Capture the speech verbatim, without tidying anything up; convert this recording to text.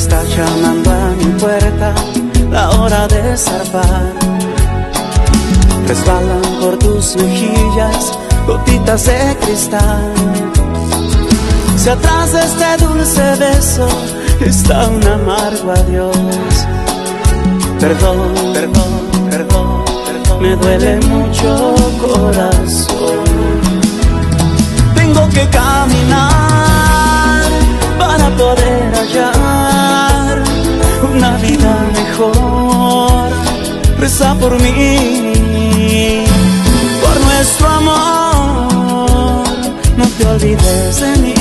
está llamando a mi puerta, la hora de zarpar. Resbalan por tus mejillas gotitas de cristal. Si atrás de este dulce beso está un amargo adiós. Perdón, perdón, perdón, perdón, me duele mucho corazón. Tengo que caminar para poder hallar una vida mejor. Reza por mí, por nuestro amor, no te olvides de mí.